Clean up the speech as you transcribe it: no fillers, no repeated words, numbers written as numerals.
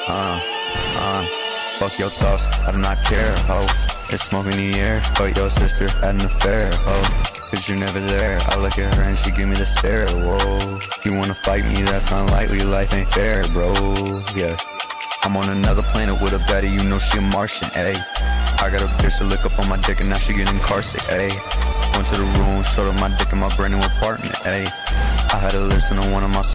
Fuck your thoughts, I do not care, ho. It's smoke in the air, but your sister had an affair, ho. Cause you're never there, I look at her and she give me the stare, whoa. You wanna fight me, that's unlikely, life ain't fair, bro, yeah. I'm on another planet with a baddie, you know she a Martian, ayy. I got a bitch to lick up on my dick and now she get incarcerated, ayy. Went to the room, showed her my dick in my brand new apartment, ayy. I had to listen to one of my